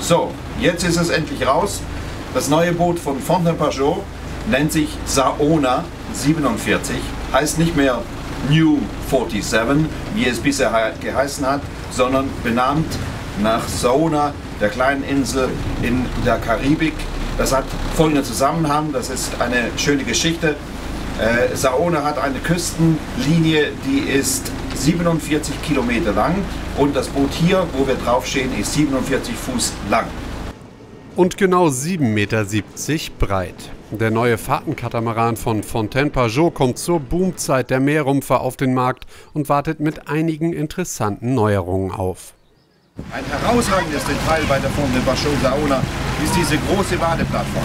So, jetzt ist es endlich raus. Das neue Boot von Fontaiне-Pajot nennt sich Saona 47, heißt nicht mehr New 47, wie es bisher geheißen hat, sondern benannt nach Saona, der kleinen Insel in der Karibik. Das hat folgenden Zusammenhang, das ist eine schöne Geschichte. Saona hat eine Küstenlinie, die ist 47 Kilometer lang und das Boot hier, wo wir draufstehen, ist 47 Fuß lang. Und genau 7,70 Meter breit. Der neue Fahrtenkatamaran von Fontaine-Pajot kommt zur Boomzeit der Meerrumpfer auf den Markt und wartet mit einigen interessanten Neuerungen auf. Ein herausragendes Detail bei der Fontaine-Pajot Saona ist diese große Badeplattform.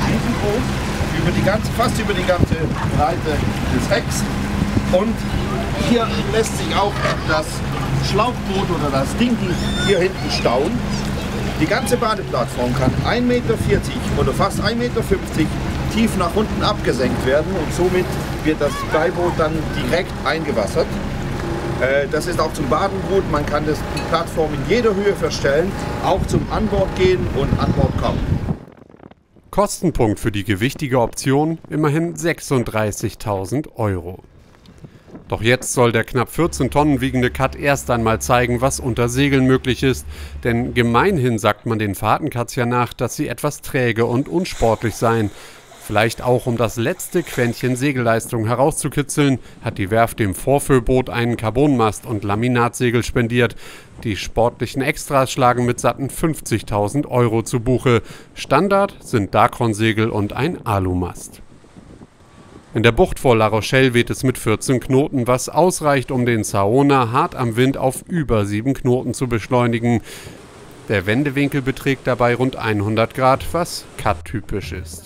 Fast über die ganze Breite des Hecks. Und hier lässt sich auch das Schlauchboot oder das Ding hier hinten stauen. Die ganze Badeplattform kann 1,40 Meter oder fast 1,50 Meter tief nach unten abgesenkt werden und somit wird das Beiboot dann direkt eingewassert. Das ist auch zum Baden gut, man kann die Plattform in jeder Höhe verstellen, auch zum Anbord gehen und an Bord kommen. Kostenpunkt für die gewichtige Option immerhin 36.000 €. Doch jetzt soll der knapp 14 Tonnen wiegende Cut erst einmal zeigen, was unter Segeln möglich ist. Denn gemeinhin sagt man den Fahrtencuts ja nach, dass sie etwas träge und unsportlich seien. Vielleicht auch, um das letzte Quäntchen Segelleistung herauszukitzeln, hat die Werft dem Vorführboot einen Carbonmast und Laminatsegel spendiert. Die sportlichen Extras schlagen mit satten 50.000 € zu Buche. Standard sind Dacron-Segel und ein Alumast. In der Bucht vor La Rochelle weht es mit 14 Knoten, was ausreicht, um den Saona hart am Wind auf über 7 Knoten zu beschleunigen. Der Wendewinkel beträgt dabei rund 100 Grad, was Cut-typisch ist.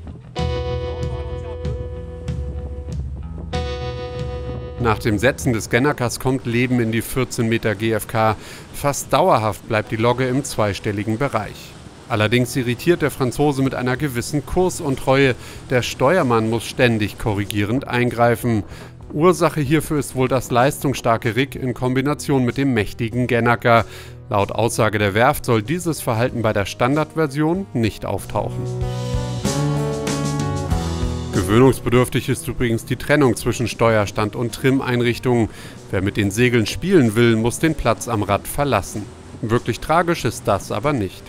Nach dem Setzen des Gennaker kommt Leben in die 14 Meter GFK. Fast dauerhaft bleibt die Logge im zweistelligen Bereich. Allerdings irritiert der Franzose mit einer gewissen Kursuntreue. Der Steuermann muss ständig korrigierend eingreifen. Ursache hierfür ist wohl das leistungsstarke Rig in Kombination mit dem mächtigen Gennaker. Laut Aussage der Werft soll dieses Verhalten bei der Standardversion nicht auftauchen. Gewöhnungsbedürftig ist übrigens die Trennung zwischen Steuerstand und Trim-Einrichtungen. Wer mit den Segeln spielen will, muss den Platz am Rad verlassen. Wirklich tragisch ist das aber nicht.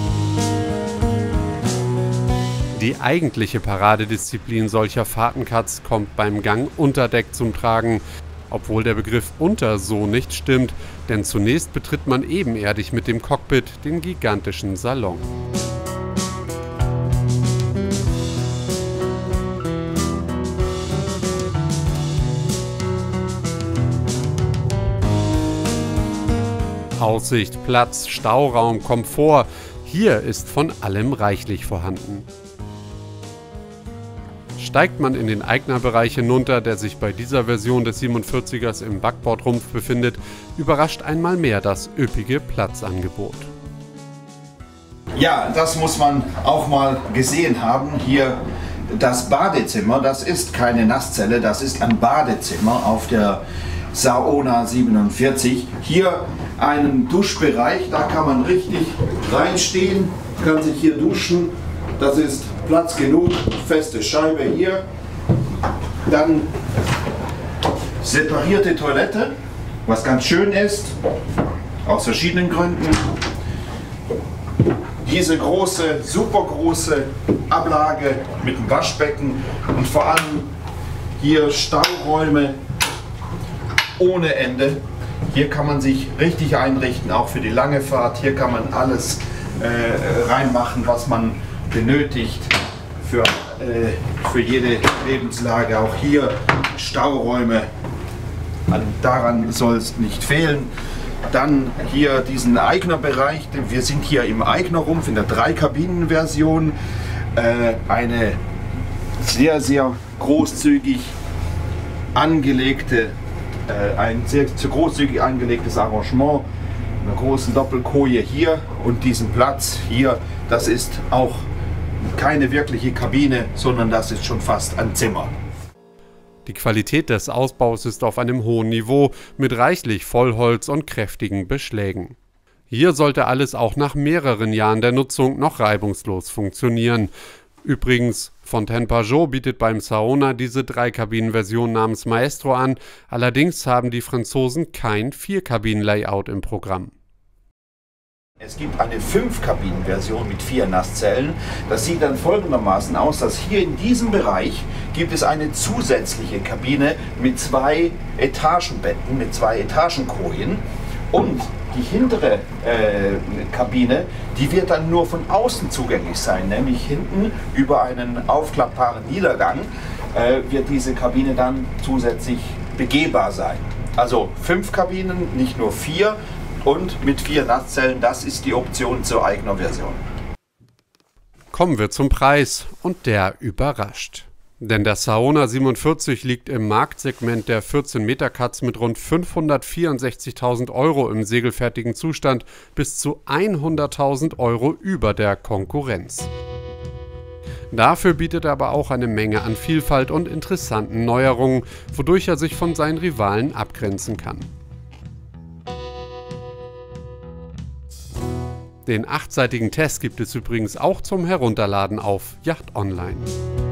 Die eigentliche Paradedisziplin solcher Fahrtencuts kommt beim Gang unter Deck zum Tragen, obwohl der Begriff unter so nicht stimmt, denn zunächst betritt man ebenerdig mit dem Cockpit den gigantischen Salon. Aussicht, Platz, Stauraum, Komfort, hier ist von allem reichlich vorhanden. Steigt man in den Eignerbereich hinunter, der sich bei dieser Version des 47ers im Backbordrumpf befindet, überrascht einmal mehr das üppige Platzangebot. Ja, das muss man auch mal gesehen haben. Hier das Badezimmer, das ist keine Nasszelle, das ist ein Badezimmer auf der Saona 47. Hier einen Duschbereich, da kann man richtig reinstehen, kann sich hier duschen. Das ist Platz genug, feste Scheibe hier. Dann separierte Toilette, was ganz schön ist, aus verschiedenen Gründen. Diese große, super große Ablage mit dem Waschbecken und vor allem hier Stauräume ohne Ende. Hier kann man sich richtig einrichten, auch für die lange Fahrt. Hier kann man alles reinmachen, was man benötigt für jede Lebenslage. Auch hier Stauräume, daran soll es nicht fehlen. Dann hier diesen Eignerbereich, wir sind hier im Eignerrumpf in der 3-Kabinen-Version. Eine sehr, sehr großzügig angelegte, ein sehr großzügig angelegtes Arrangement, einer großen Doppelkoje hier und diesen Platz hier, das ist auch keine wirkliche Kabine, sondern das ist schon fast ein Zimmer. Die Qualität des Ausbaus ist auf einem hohen Niveau mit reichlich Vollholz und kräftigen Beschlägen. Hier sollte alles auch nach mehreren Jahren der Nutzung noch reibungslos funktionieren. Übrigens, Fontaiне-Pajot bietet beim Saona diese 3-Kabinen-Version namens Maestro an, allerdings haben die Franzosen kein 4-Kabinen-Layout im Programm. Es gibt eine 5-Kabinen-Version mit 4 Nasszellen. Das sieht dann folgendermaßen aus, dass hier in diesem Bereich gibt es eine zusätzliche Kabine mit 2 Etagenbetten, mit 2 Etagenkojen. Und die hintere Kabine, die wird dann nur von außen zugänglich sein, nämlich hinten über einen aufklappbaren Niedergang wird diese Kabine dann zusätzlich begehbar sein. Also 5 Kabinen, nicht nur 4 und mit 4 Nasszellen, das ist die Option zur eigenen Version. Kommen wir zum Preis und der überrascht. Denn der Saona 47 liegt im Marktsegment der 14 Meter Cuts mit rund 564.000 € im segelfertigen Zustand bis zu 100.000 € über der Konkurrenz. Dafür bietet er aber auch eine Menge an Vielfalt und interessanten Neuerungen, wodurch er sich von seinen Rivalen abgrenzen kann. Den 8-seitigen Test gibt es übrigens auch zum Herunterladen auf Yacht Online.